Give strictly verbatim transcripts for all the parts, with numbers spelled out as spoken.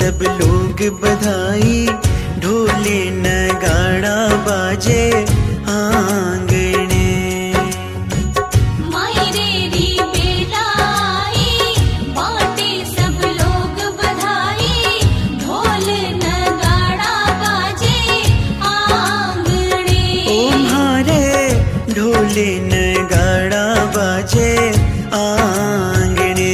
सब लोग बधाई, ढोले नगाड़ा बाजे आंगने। मायरेरी बेलाई बाटे सब लोग बधाई, ढोल नगाड़ा बाजे आंगने। तुम्हारे ढोले नगाड़ा बाजे आंगने।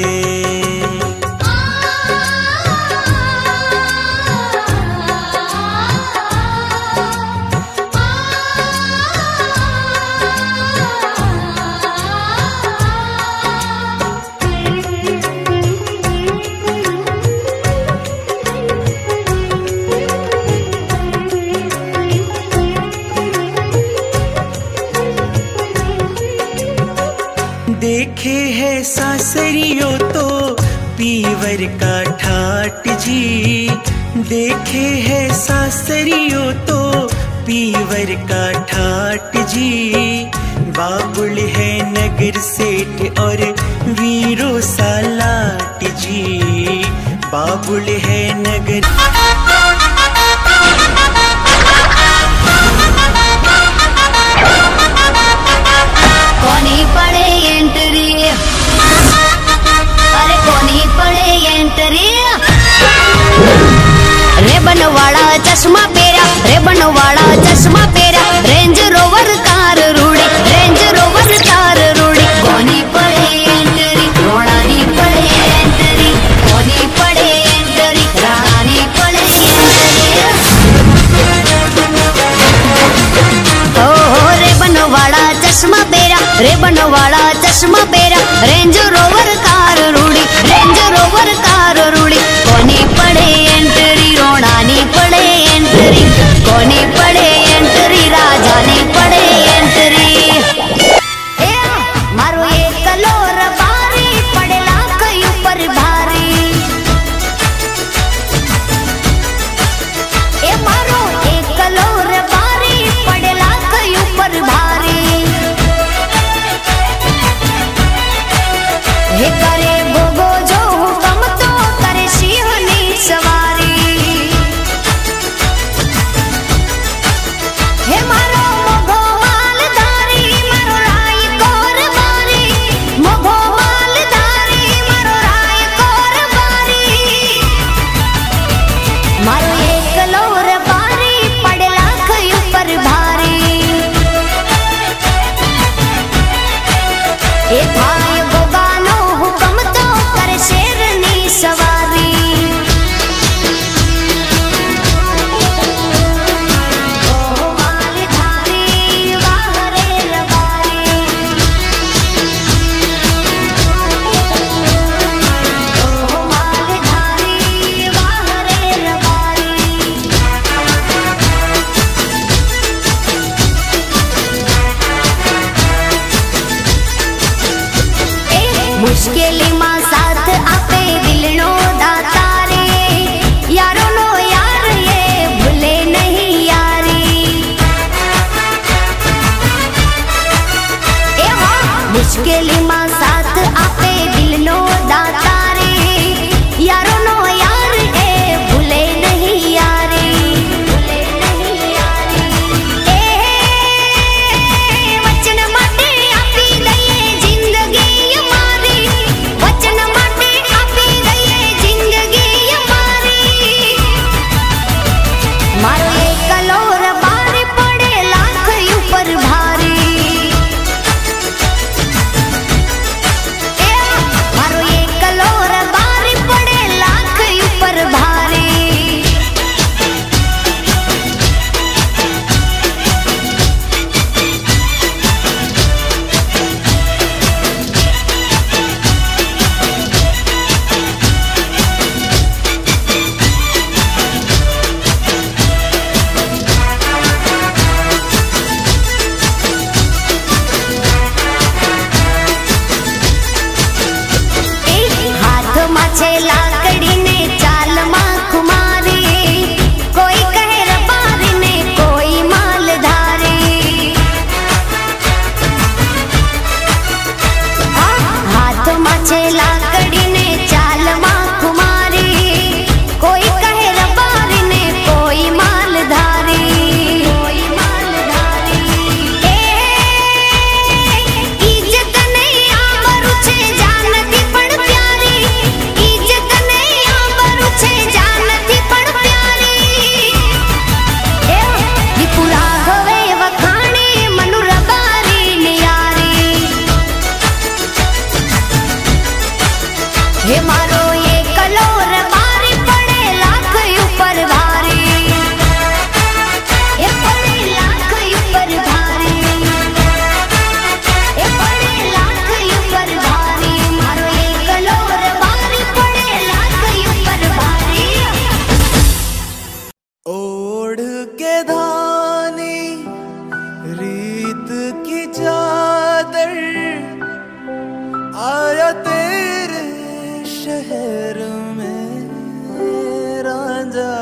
देखे है सासरियो तो पीवर का ठाट जी, देखे है सासरियो तो पीवर का ठाट जी। बाबुल है नगर सेठ और वीरो सालाट जी, बाबुल है नगर। कोनी पड़े एंट्री, अरे कोनी पड़े एंट्री। रेबन वाला चश्मा पेरा, रेबन वाला चश्मा पेरा, रेंज रोवर कार रूड़ी, रेंज रोवर कार रूड़ी। कोनी पड़े एंट्री, रोणानी पड़े एंट्री, कोनी पड़े एंट्री, रानी पड़े एंट्री। ओ रेबन वाला चश्मा पेरा, रेबन वाला चश्मा पेरा, रेंज रोवर कार रूड़ी, रेंज रोवर कार रूड़ी। कोनी पड़े एंट्री, रोणानी पड़े एंट्री, कोनी पड़े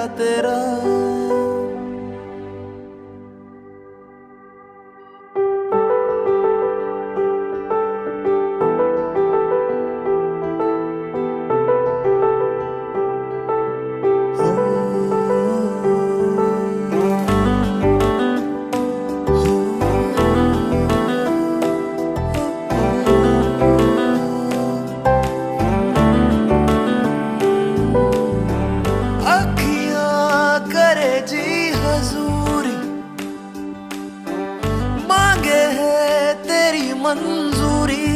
तेरा। मंजूरी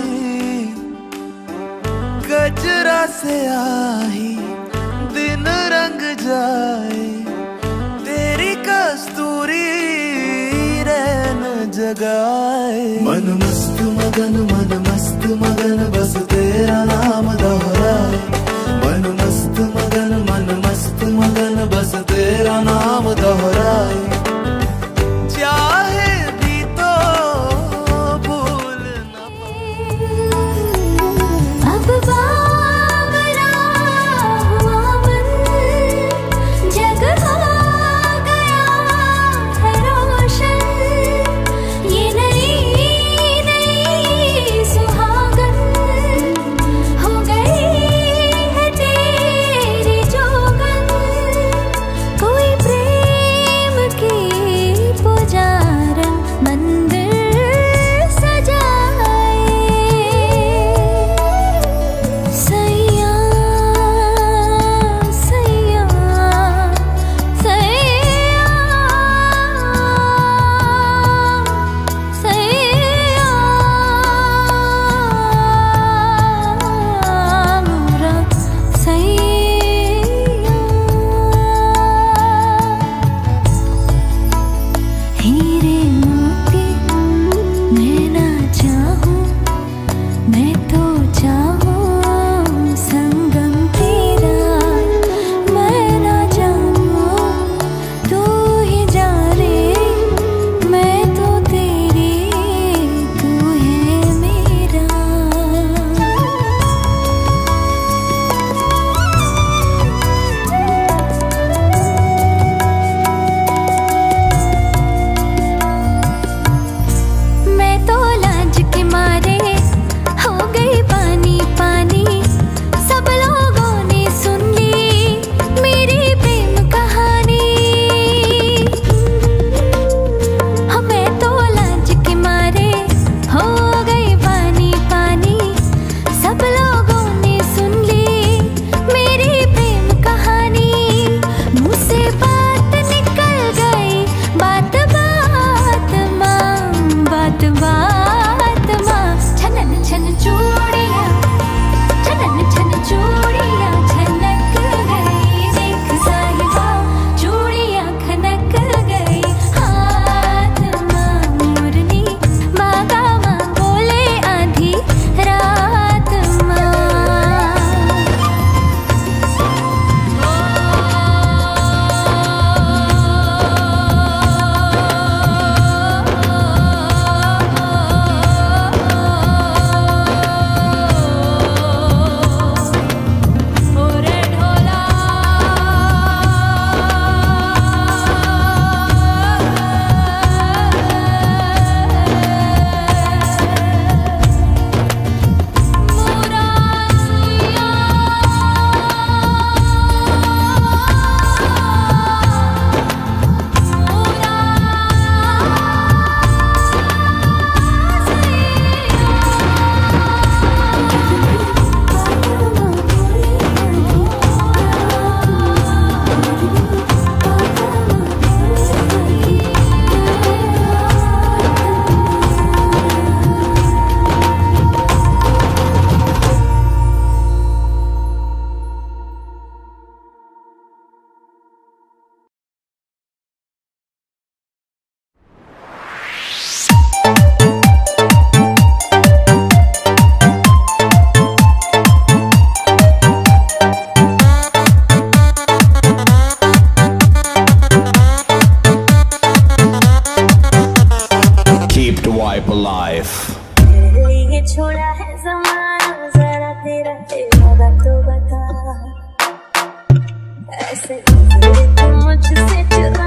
गजरा से आई दिन रंग जाए तेरी कस्तूरी रैन जगाए। मन मस्त मगन मन मस्त मगन बस तेरा नाम दोहराए। मन मस्त मगन मन मस्त मगन बस तेरा नाम दोहराए। चाहे भी तो भूल न अब बावरा हुआ मन जगहा गया है रोशन। ये नई नई सुहागन ऐसे नजरें तुम मुझसे चुरा